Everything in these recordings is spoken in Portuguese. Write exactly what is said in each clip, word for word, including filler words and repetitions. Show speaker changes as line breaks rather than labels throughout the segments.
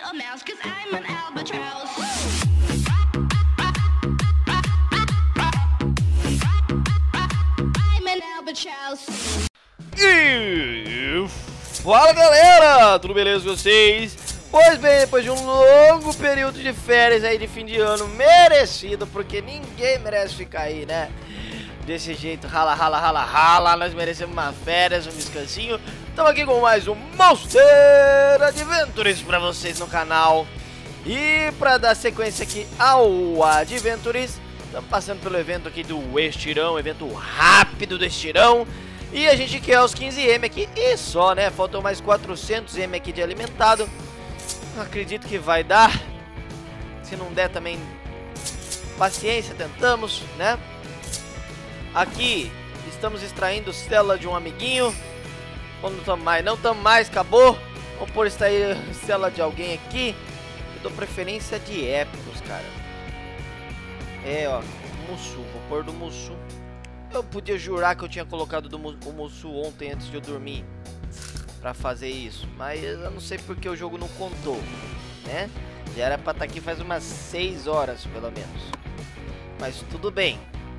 a mouse, 'cause I'm an albatross. I'm an albatross.
E fala galera, tudo beleza com vocês? Pois bem, depois de um longo período de férias aí de fim de ano, merecido, porque ninguém merece ficar aí, né? Desse jeito, rala, rala, rala, rala, nós merecemos uma férias, um descansinho. Estamos aqui com mais um Monster Adventures pra vocês no canal. E pra dar sequência aqui ao Adventures, estamos passando pelo evento aqui do Estirão, evento rápido do Estirão. E a gente quer os quinze M aqui e só, né? Faltam mais quatrocentos M aqui de alimentado. Acredito que vai dar. Se não der também, paciência, tentamos, né? Aqui estamos extraindo célula de um amiguinho. Quando não estamos mais, não estamos mais, acabou. Vamos por extrair célula de alguém aqui. Eu dou preferência de épicos, cara. É, ó, Mussu, vou pôr do Mussu. Eu podia jurar que eu tinha colocado do o Mussu ontem antes de eu dormir pra fazer isso, mas eu não sei porque o jogo não contou, né? Já era pra estar aqui faz umas seis horas, pelo menos. Mas tudo bem.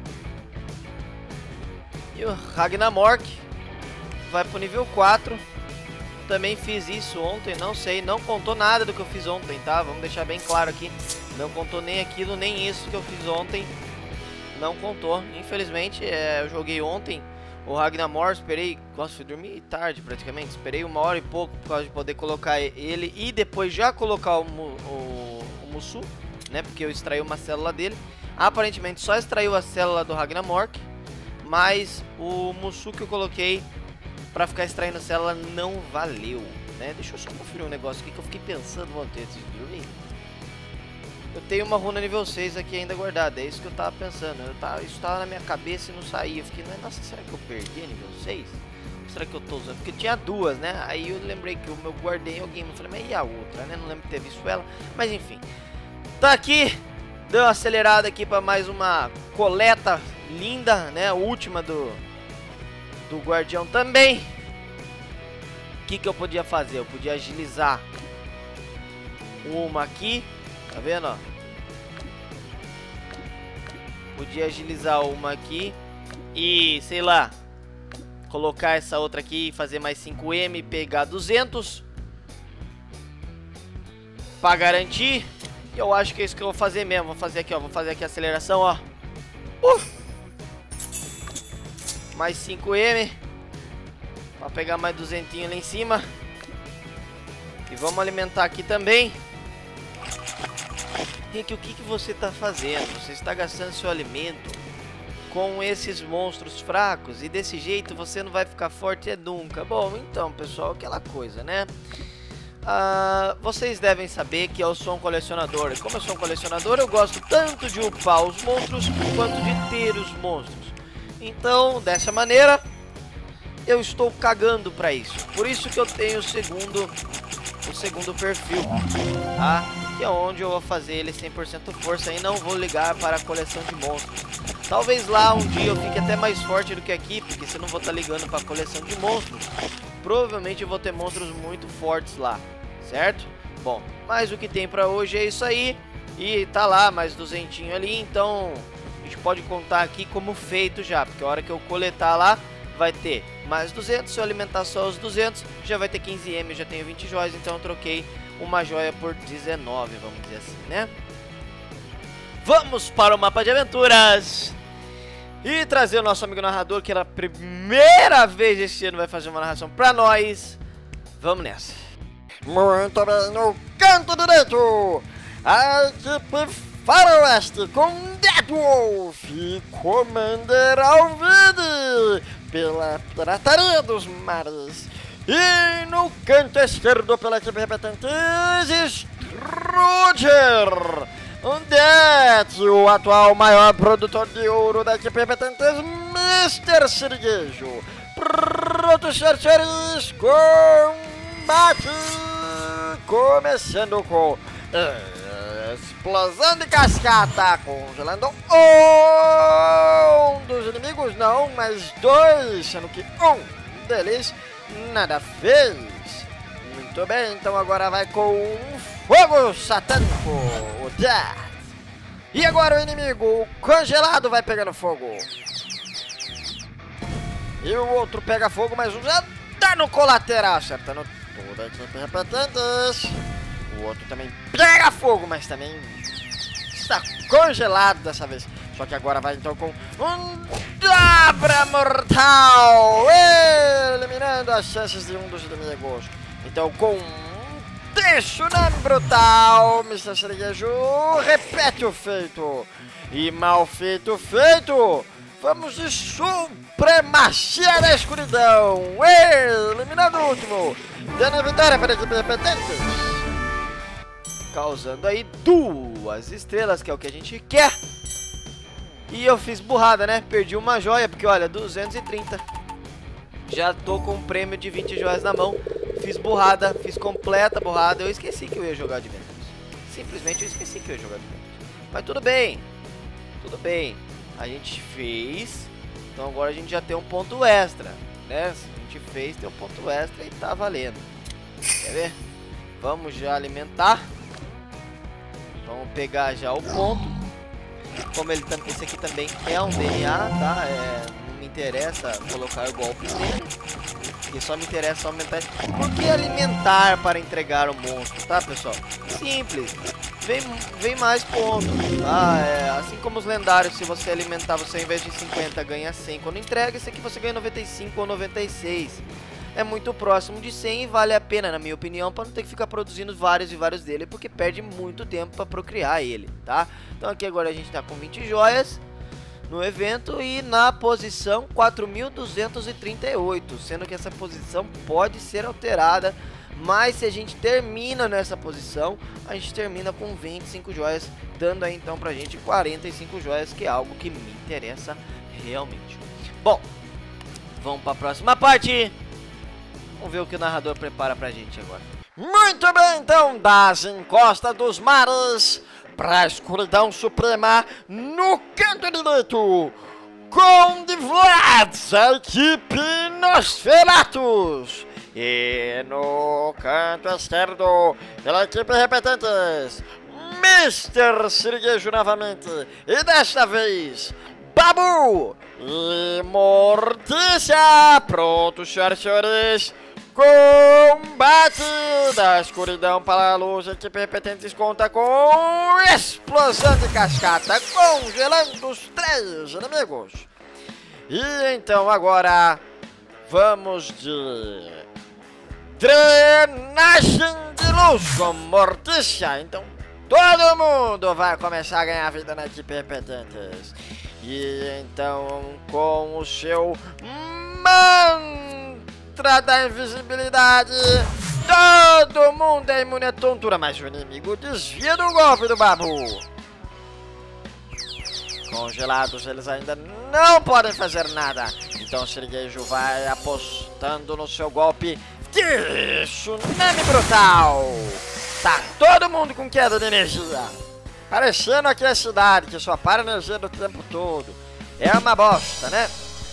E o Ragnarok vai pro nível quatro. Também fiz isso ontem, não sei, não contou nada do que eu fiz ontem, tá? Vamos deixar bem claro aqui. Não contou nem aquilo, nem isso que eu fiz ontem. Não contou, infelizmente. É, eu joguei ontem o Ragnarok, esperei, nossa, fui dormir tarde praticamente, esperei uma hora e pouco por causa de poder colocar ele e depois já colocar o, o, o Mussu, né, porque eu extraí uma célula dele. Aparentemente só extraiu a célula do Ragnarok, mas o Mussu que eu coloquei pra ficar extraindo a célula não valeu, né. Deixa eu só conferir um negócio aqui que eu fiquei pensando ontem antes de dormir. Eu tenho uma runa nível seis aqui ainda guardada, é isso que eu tava pensando. Eu tava, isso tava na minha cabeça e não saía. Eu fiquei, nossa, será que eu perdi a nível seis? Ou será que eu tô usando? Porque tinha duas, né? Aí eu lembrei que eu meu guardei em alguém. Eu falei, mas e a outra, né? Não lembro de ter visto ela. Mas enfim. Tá aqui. Deu uma acelerada aqui pra mais uma coleta linda, né? A última do, do guardião também. O que que eu podia fazer? Eu podia agilizar uma aqui. Tá vendo, ó? Podia agilizar uma aqui e, sei lá, colocar essa outra aqui e fazer mais cinco M e pegar duzentos pra garantir. E eu acho que é isso que eu vou fazer mesmo. Vou fazer aqui, ó. Vou fazer aqui a aceleração, ó. Uh! Mais cinco M pra pegar mais duzentos lá em cima. E vamos alimentar aqui também. Rick, o que, que você está fazendo? Você está gastando seu alimento com esses monstros fracos e desse jeito você não vai ficar forte é nunca. Bom, então, pessoal, aquela coisa, né? Ah, vocês devem saber que eu sou um colecionador. E como eu sou um colecionador, eu gosto tanto de upar os monstros quanto de ter os monstros. Então, dessa maneira, eu estou cagando para isso. Por isso que eu tenho o segundo, o segundo perfil, tá? Que é onde eu vou fazer ele cem por cento força e não vou ligar para a coleção de monstros. Talvez lá um dia eu fique até mais forte do que aqui, porque se eu não vou estar ligando para a coleção de monstros, provavelmente eu vou ter monstros muito fortes lá, certo? Bom, mas o que tem para hoje é isso aí. E tá lá mais duzentinho ali, então a gente pode contar aqui como feito já, porque a hora que eu coletar lá vai ter mais duzentos, se eu alimentar só os duzentos, já vai ter quinze M, eu já tenho vinte joias, então eu troquei uma joia por dezenove, vamos dizer assim, né? Vamos para o mapa de aventuras e trazer o nosso amigo narrador, que era a primeira vez este ano vai fazer uma narração pra nós. Vamos nessa.
Muito bem, no canto direito, a equipe Faroeste com Deadwolf e Commander Alvide pela Pirataria dos Mares. E no canto esquerdo, pela equipe repetentes, Roger Undead, o atual maior produtor de ouro da equipe repetentes, mister Siriguejo. Prontos, Chercheris, combate! Começando com explosão de cascata, congelando um dos inimigos, não, mas dois, sendo que um deles nada fez. Muito bem, então agora vai com um fogo satânico. O Death. E agora o inimigo, o congelado, vai pegando fogo. E o outro pega fogo, mas um já dano colateral, acertando toda a equipe repetentes. O outro também pega fogo, mas também está congelado dessa vez. Só que agora vai então com um dobra mortal, eliminando as chances de um dos inimigos. Então com um tsunami brutal, mister Cerejejo repete o feito. E mal feito, feito. Vamos de supremacia da escuridão, eliminando o último. Dando a vitória para a equipe repetente.
Causando aí duas estrelas, que é o que a gente quer. E eu fiz burrada, né? Perdi uma joia, porque olha, duzentos e trinta. Já tô com um prêmio de vinte joias na mão. Fiz burrada, fiz completa burrada. Eu esqueci que eu ia jogar de Ventus. Simplesmente eu esqueci que eu ia jogar de Ventus. Mas tudo bem, tudo bem. A gente fez, então agora a gente já tem um ponto extra, né? Se a gente fez, tem um ponto extra e tá valendo. Quer ver? Vamos já alimentar. Vamos pegar já o ponto. Como ele, esse aqui também é um D N A, tá? É, não me interessa colocar o golpe nele. E só me interessa aumentar. Por que alimentar para entregar o monstro, tá, pessoal? Simples. Vem, vem mais pontos, tá? É, assim como os lendários, se você alimentar, você ao invés de cinquenta ganha cem quando entrega. Esse aqui você ganha noventa e cinco ou noventa e seis. É muito próximo de cem e vale a pena, na minha opinião, para não ter que ficar produzindo vários e vários dele, porque perde muito tempo para procriar ele, tá? Então aqui agora a gente tá com vinte joias no evento e na posição quatro mil duzentos e trinta e oito, sendo que essa posição pode ser alterada, mas se a gente termina nessa posição, a gente termina com vinte e cinco joias, dando aí então pra gente quarenta e cinco joias, que é algo que me interessa realmente. Bom, vamos para a próxima parte. Vamos ver o que o narrador prepara pra gente agora.
Muito bem, então, das encostas dos mares pra escuridão suprema no canto direito, Conde Vlad, a equipe Nosferatus. E no canto esquerdo, pela equipe repetentes, mister Siriguejo novamente. E desta vez, Babu e Mortícia. Prontos, senhoras e senhores. Combate da escuridão para a luz. A equipe repetentes conta com explosão de cascata, congelando os três inimigos. E então agora vamos de drenagem de luz com Mortícia. Então todo mundo vai começar a ganhar vida na equipe repetentes. E então com o seu mantra da invisibilidade, todo mundo é imune à tontura, mas o inimigo desvia do golpe do Babu. Congelados, eles ainda não podem fazer nada. Então o Siriguejo vai apostando no seu golpe de tsunami brutal. Tá todo mundo com queda de energia. Parecendo aqui a cidade, que só para energia do tempo todo. É uma bosta, né?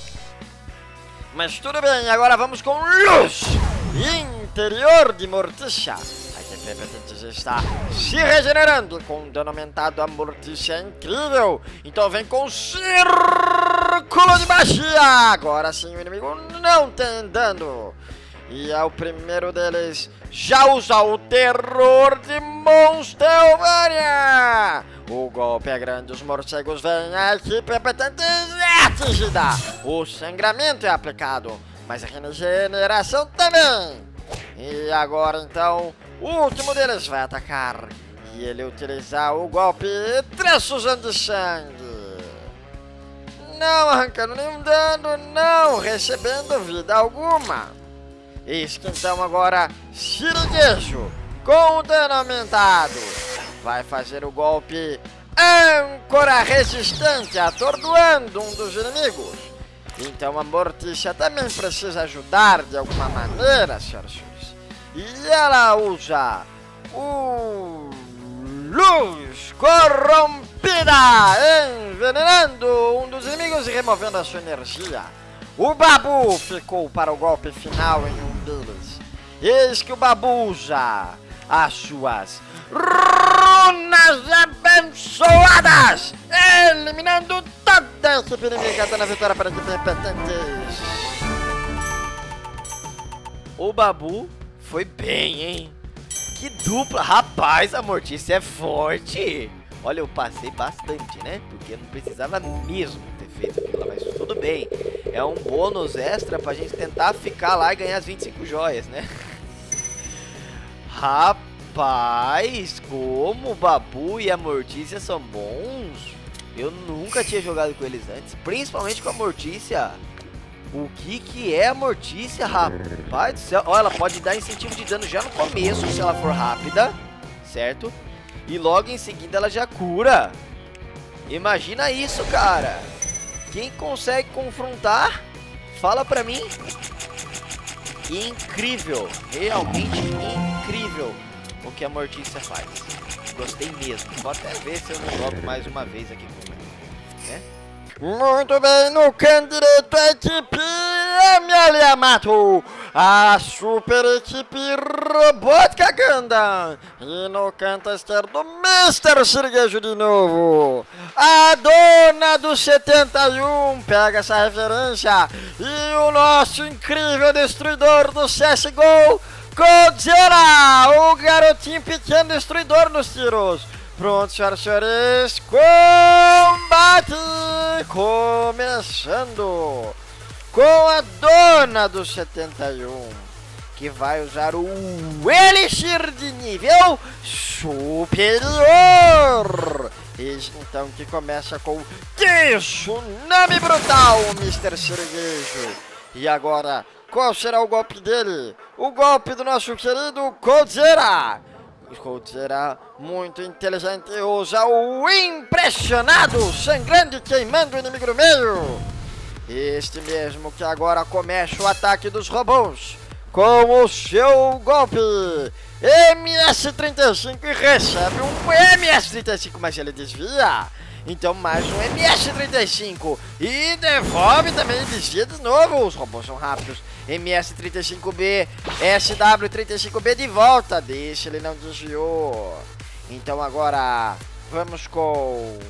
Mas tudo bem, agora vamos com luz. Interior de Mortícia. A equipe repetente já está se regenerando com dano aumentado. A Mortícia é incrível. Então vem com círculo de magia. Agora sim o inimigo não tem dano. E é o primeiro deles. Já usa o terror de Monstelvania. O golpe é grande, os morcegos vêm, a equipe repetente é atingida. O sangramento é aplicado, mas a regeneração também. E agora então, o último deles vai atacar. E ele utilizar o golpe transfusão de sangue. Não arrancando nenhum dano, não recebendo vida alguma. Eis que então agora Siriguejo, com o dano aumentado, vai fazer o golpe âncora resistente, atordoando um dos inimigos. Então a Mortícia também precisa ajudar de alguma maneira, senhoras e senhores. E ela usa o luz corrompida, envenenando um dos inimigos e removendo a sua energia. O Babu ficou para o golpe final em um deles. Eis que o Babu usa as suas runas abençoadas, eliminando toda a equipe inimiga, dando a vitória para a equipe repetentes.
O Babu foi bem, hein? Que dupla! Rapaz, a Mortícia é forte! Olha, eu passei bastante, né? Porque eu não precisava mesmo ter feito aquilo lá, mas tudo bem. É um bônus extra pra gente tentar ficar lá e ganhar as vinte e cinco joias, né? Rapaz, como o Babu e a Mortícia são bons! Eu nunca tinha jogado com eles antes, principalmente com a Mortícia. O que que é a Mortícia, rapaz do céu? Ó, ela pode dar incentivo de dano já no começo, se ela for rápida, certo? E logo em seguida ela já cura. Imagina isso, cara. Quem consegue confrontar, fala pra mim. Incrível, realmente incrível o que a Mortícia faz. Gostei mesmo. Vou até ver se eu não jogo mais uma vez aqui com ela, né?
Muito bem, no canto direito a equipe M L Yamato, a super equipe Robótica Gundam. E no canto esquerdo, mister Siriguejo de novo, a dona do setenta e um, pega essa referência. E o nosso incrível destruidor do C S G O, Godzilla, o garotinho pequeno destruidor nos tiros. Pronto, senhoras e senhores, combate começando com a dona do setenta e um, que vai usar o Elixir de nível superior. Eis então que começa com Tsunami Brutal, mister Siriguejo. E agora, qual será o golpe dele? O golpe do nosso querido Godzilla. Godzilla, muito inteligente, usa o Impressionado, sangrando e queimando o inimigo no meio. Este mesmo que agora começa o ataque dos robôs com o seu golpe M S trinta e cinco e recebe um M S trinta e cinco, mas ele desvia. Então mais um M S trinta e cinco e devolve também, desvia de novo. Os robôs são rápidos. M S trinta e cinco B, S W trinta e cinco B de volta. Deixa, ele não desviou. Então agora vamos com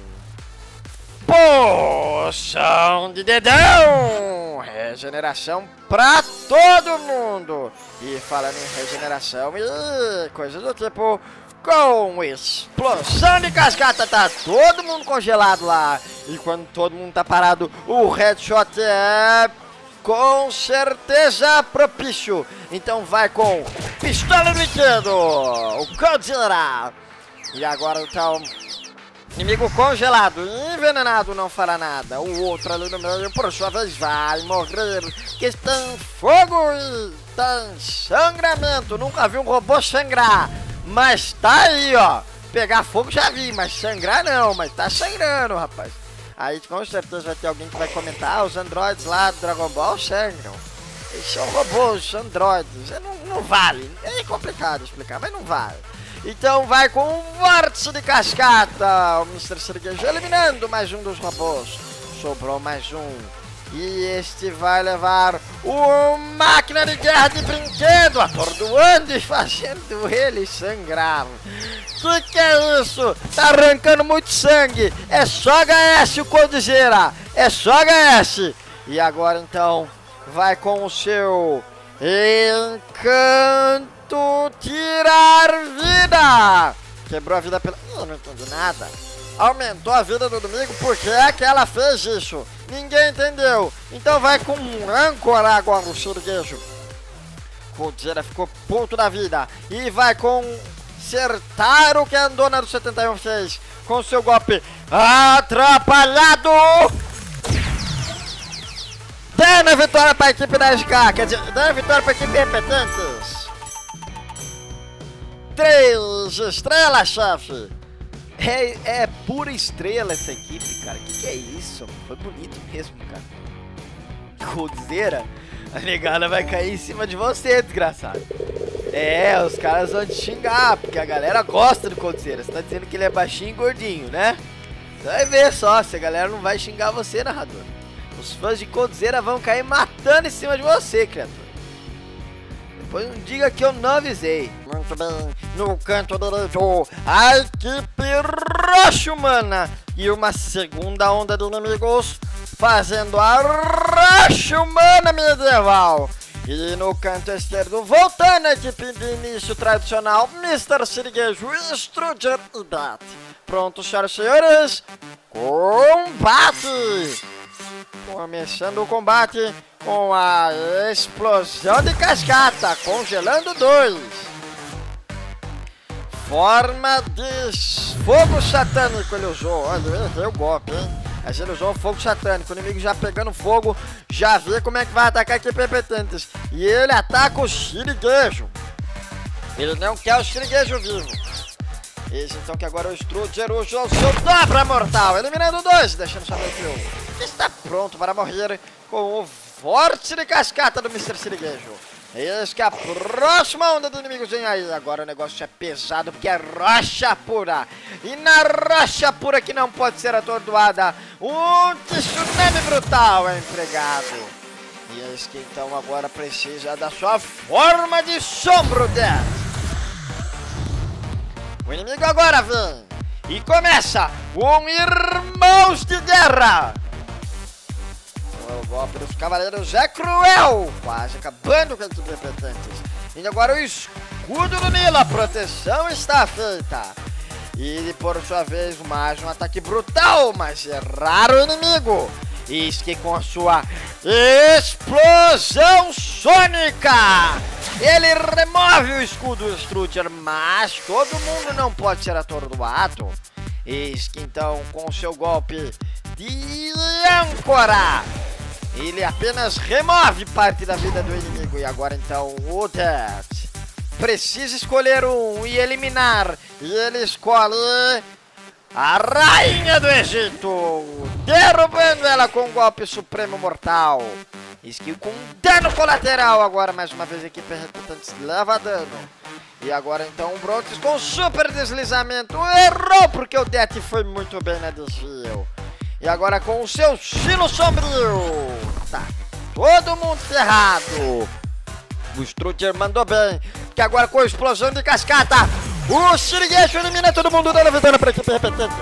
Poção de Dedão. Regeneração pra todo mundo. E falando em regeneração e coisas do tipo, com explosão de cascata, tá todo mundo congelado lá. E quando todo mundo tá parado, o headshot é com certeza propício. Então vai com pistola do brinquedo, o Godzilla. E agora então, inimigo congelado, envenenado, não fará nada. O outro ali no meio, por sua vez, vai morrer. Que está em fogo e está em sangramento. Nunca vi um robô sangrar, mas tá aí, ó. Pegar fogo já vi, mas sangrar não. Mas tá sangrando, rapaz. Aí com certeza vai ter alguém que vai comentar: ah, os androides lá do Dragon Ball sangram. Eles são robôs, são androides. Não, não vale. É complicado explicar, mas não vale. Então vai com um vórtice de cascata. O mister Siriguejo eliminando mais um dos robôs. Sobrou mais um. E este vai levar o máquina de guerra de brinquedo, atordoando e fazendo ele sangrar. Que que é isso? Tá arrancando muito sangue. É só H S o Godzilla. É só H S. E agora então vai com o seu encanto tirar vida. Quebrou a vida pela... Eu não entendi nada. Aumentou a vida do inimigo, porque é que ela fez isso? Ninguém entendeu. Então vai com um âncora agora o Siriguejo. Godzilla ficou puto da vida. E vai com acertar o que a dona do setenta e um fez com seu golpe atrapalhado. Dando a vitória para a equipe da S K. Quer dizer, dando a vitória para a equipe repetentes. Três estrelas, chefe.
É, é pura estrela essa equipe, cara. Que que é isso? Foi bonito mesmo, cara. Godzilla, a negada vai cair em cima de você, desgraçado. É, os caras vão te xingar, porque a galera gosta do Godzilla. Você tá dizendo que ele é baixinho e gordinho, né? Você vai ver só, se a galera não vai xingar você, narrador. Os fãs de Godzilla vão cair matando em cima de você, criatura. Depois não diga que eu não avisei.
Muito bem, no canto direito, a equipe roxa humana e uma segunda onda de inimigos fazendo a roxa humana medieval. E no canto esquerdo, voltando a equipe de início tradicional, mister Siriguejo, Struger e Bat. Prontos, senhoras e senhores, combate! Começando o combate com a explosão de cascata, congelando dois. Forma de fogo satânico ele usou. Olha, eu errei o golpe, hein? Mas ele usou o fogo satânico. O inimigo já pegando fogo, já vê como é que vai atacar aqui Perpetentes. E ele ataca o Siriguejo. Ele não quer o Siriguejo vivo. Esse então que agora o Struger usou o seu dobra mortal, eliminando dois, deixando somente um. Está pronto para morrer com o forte de cascata do mister Siriguejo. Eis que a próxima onda de inimigos vem aí. Agora o negócio é pesado porque é rocha pura. E na rocha pura que não pode ser atordoada, um tsunami brutal é empregado. E eis que então agora precisa da sua forma de sombro dez. O inimigo agora vem e começa um Irmãos de Guerra. O golpe dos cavaleiros é cruel, quase acabando com os Perpetentes. E agora o escudo do Nilo, a proteção está feita. E por sua vez mais um ataque brutal, mas é raro o inimigo. Eis que com a sua explosão sônica, ele remove o escudo Struger, mas todo mundo não pode ser atordoado. Eis que então com o seu golpe de âncora, ele apenas remove parte da vida do inimigo. E agora então o Death precisa escolher um e eliminar. E ele escolhe a Rainha do Egito, derrubando ela com um golpe supremo mortal. Skill com dano colateral. Agora mais uma vez a equipe Perpetentes leva dano. E agora então o Brontes com super deslizamento errou porque o Death foi muito bem na desvio. E agora com o seu estilo sombrio, tá todo mundo ferrado. O Struger mandou bem, que agora com a explosão de cascata, o Siriguejo elimina todo mundo, dando vitória para a equipe Perpetentes.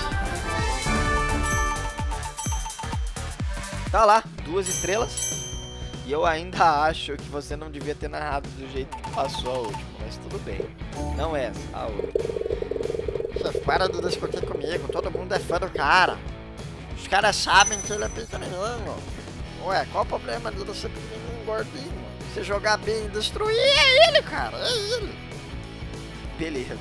Tá lá, duas estrelas. E eu ainda acho que você não devia ter narrado do jeito que passou a última, mas tudo bem. Não é essa, a outra.
Você para de discutir comigo, todo mundo é fã do cara. Os caras sabem que ele é pequenininho. Ué, qual o problema de ser pequenininho, gordinho? Se jogar bem e destruir, é ele, cara, é ele.
Beleza.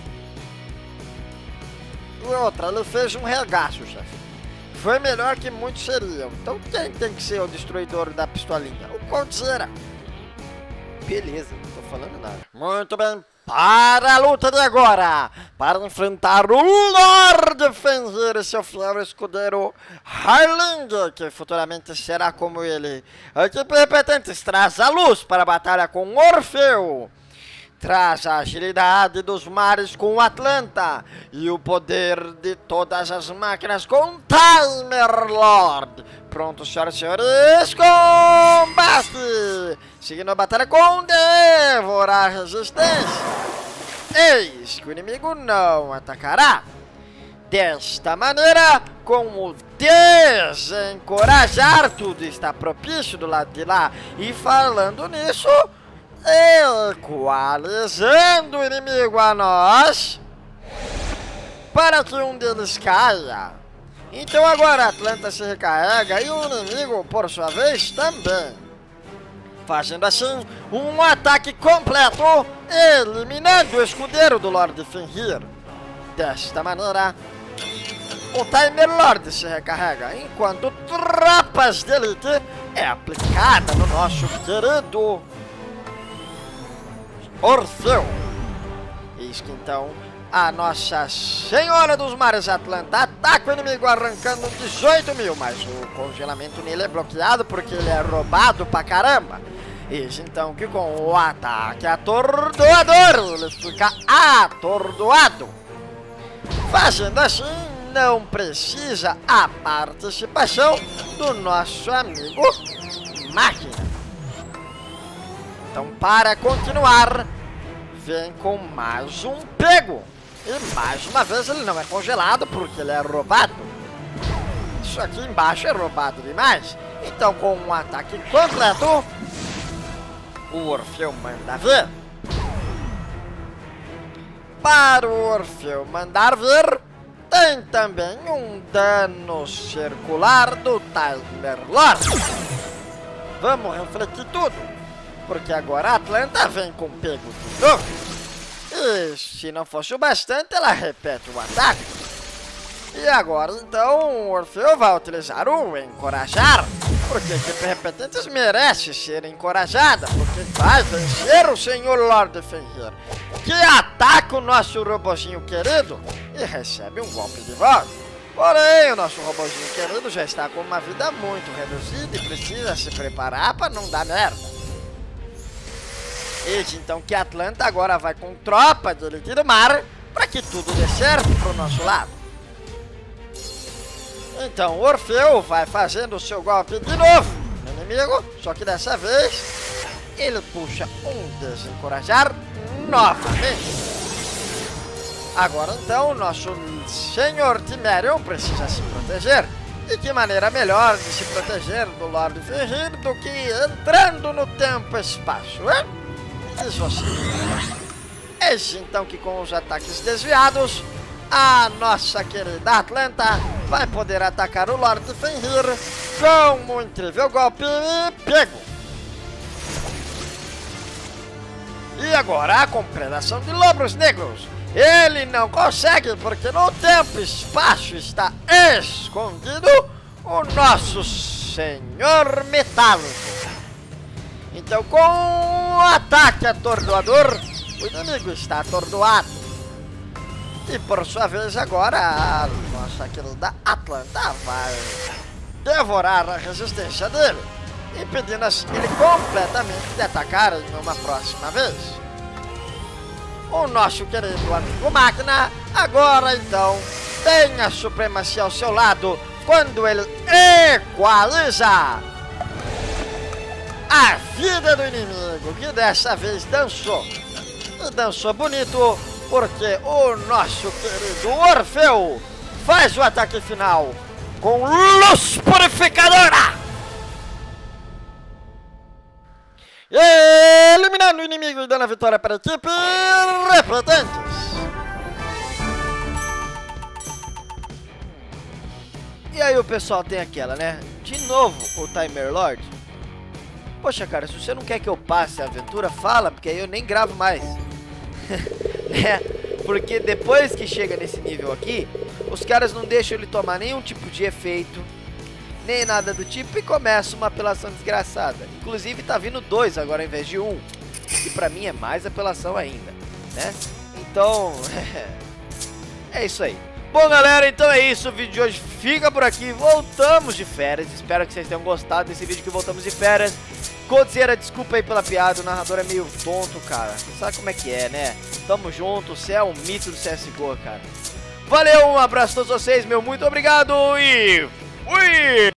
E outra, ele fez um regaço, chefe. Foi melhor que muitos seriam. Então quem tem que ser o destruidor da pistolinha? O Coldzera.
Beleza, não tô falando nada.
Muito bem. Para a luta de agora, para enfrentar o Lord Fenrir e seu fiel escudeiro Harling, que futuramente será como ele. A equipe Perpetentes traz a luz para a batalha com Orfeu, traz a agilidade dos mares com o Atlanta e o poder de todas as máquinas com Timer Lord. Pronto, senhoras e senhores, combate! Seguindo a batalha com devorar resistência. Eis que o inimigo não atacará. Desta maneira, com o desencorajar, tudo está propício do lado de lá. E falando nisso, equalizando o inimigo a nós, para que um deles caia. Então agora a Atlanta se recarrega e o inimigo, por sua vez, também. Fazendo assim um ataque completo, eliminando o escudeiro do Lord Fenrir. Desta maneira, o Timer Lord se recarrega, enquanto tropas de elite é aplicada no nosso querido Orfeu. Eis que então a Nossa Senhora dos Mares Atlanta ataca o inimigo arrancando dezoito mil, mas o congelamento nele é bloqueado porque ele é roubado pra caramba. Eis então que com o ataque atordoador ele fica atordoado. Fazendo assim, não precisa a participação do nosso amigo Máquina. Então, para continuar, vem com mais um pego. E mais uma vez ele não é congelado porque ele é roubado. Isso aqui embaixo é roubado demais. Então, com um ataque completo, o Orfeu manda ver. Para o Orfeu mandar ver, tem também um dano circular do Timer Lord. Vamos refletir tudo, porque agora a Atlanta vem com pego de novo. E se não fosse o bastante, ela repete o ataque. E agora então o Orfeu vai utilizar o encorajar, porque a equipe Repetentes merece ser encorajada, porque vai vencer o senhor Lord Fenrir, que ataca o nosso robozinho querido e recebe um golpe de volta. Porém, o nosso robozinho querido já está com uma vida muito reduzida e precisa se preparar para não dar merda. Eis então que Atlanta agora vai com tropa de elite do mar para que tudo dê certo pro nosso lado. Então o Orfeu vai fazendo o seu golpe de novo no inimigo, só que dessa vez ele puxa um desencorajar novamente. Agora então o nosso senhor Timerion precisa se proteger. E que maneira melhor de se proteger do Lord Fenrir do que entrando no tempo e espaço, hein? Isso assim. Eis então que com os ataques desviados, a nossa querida Atlanta vai poder atacar o Lord Fenrir com um incrível golpe e pego. E agora com predação de lobos negros. Ele não consegue porque no tempo e espaço está escondido o nosso senhor metálico. Então com o ataque atordoador, o inimigo está atordoado. E por sua vez agora a nossa querida Atlanta vai devorar a resistência dele, impedindo ele completamente de atacar em uma próxima vez. O nosso querido amigo Máquina agora então tem a supremacia ao seu lado quando ele equaliza a vida do inimigo, que dessa vez dançou. E dançou bonito porque o nosso querido Orfeu faz o ataque final com Luz Purificadora, eliminando o inimigo e dando a vitória para a equipe Repetentes.
E aí o pessoal tem aquela, né? De novo o Timer Lord. Poxa, cara, se você não quer que eu passe a aventura, fala, porque aí eu nem gravo mais. É, porque depois que chega nesse nível aqui, os caras não deixam ele tomar nenhum tipo de efeito, nem nada do tipo, e começa uma apelação desgraçada. Inclusive tá vindo dois agora ao invés de um, que pra mim é mais apelação ainda, né? Então, é isso aí. Bom, galera, então é isso, o vídeo de hoje fica por aqui, voltamos de férias, espero que vocês tenham gostado desse vídeo que voltamos de férias. Codzeira, desculpa aí pela piada, o narrador é meio tonto, cara, você sabe como é que é, né? Tamo junto, você é um mito do C S G O, cara. Valeu, um abraço a todos vocês, meu muito obrigado e fui!